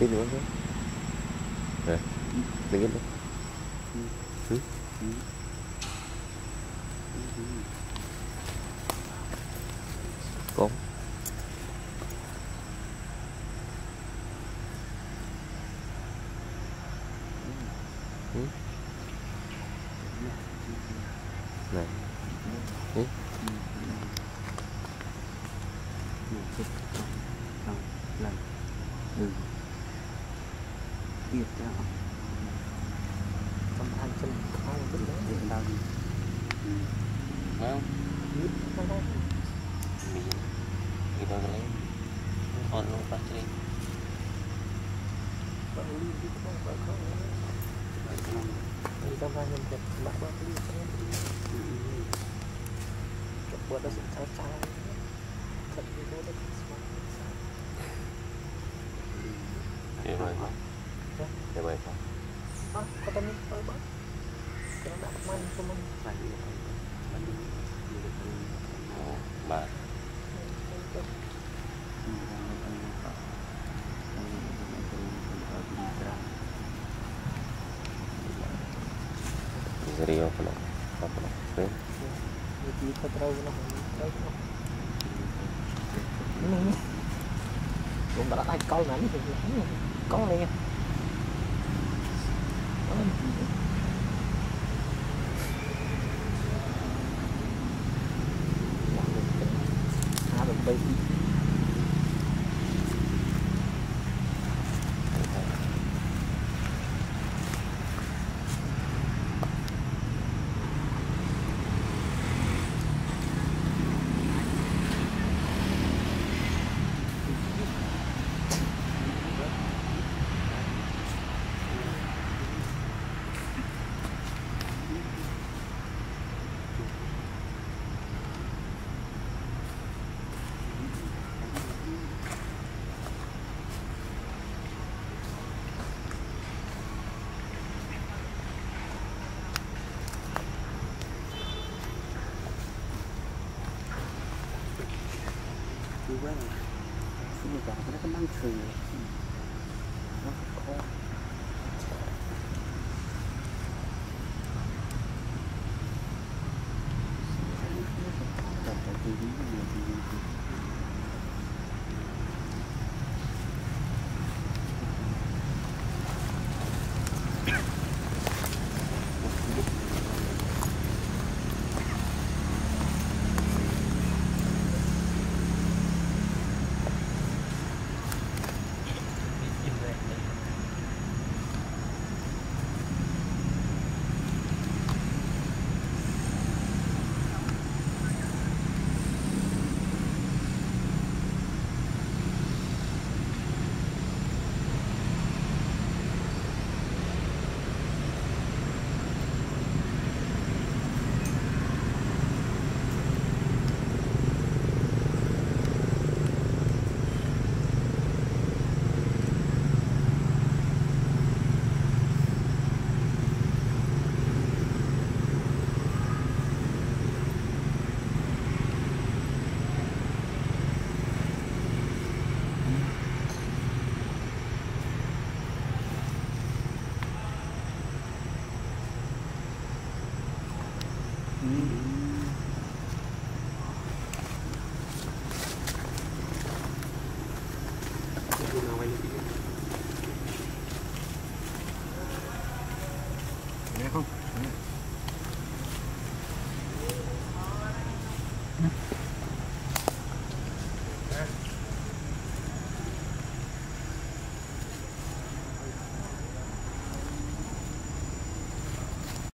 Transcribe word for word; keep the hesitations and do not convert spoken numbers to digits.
đi nữa chứ. Rồi, đừng yên đâu. Ừ. Con. Ừ. Này. Ừ. Lần ừ tiếp ra trong hai chân không rất lớn để đau đi không biết không đâu mình mình đâu lấy on luôn bắt đi bạn đi đi không bạn không đi trong hai nhân vật bạn bạn đi trong chụp bữa đó sẽ sao sao thật như thế đấy để vậy không để vậy không à có tâm linh thôi bác cái nó đặt man cho mình phải đi bà Rio pula apa pula okay jadi kita terlalu lama terlalu ini ini belum dapat naik kol nanti kol lagi ada baby quá rồi xin được bảo nó có năng thử nó khó tập cái gì gì không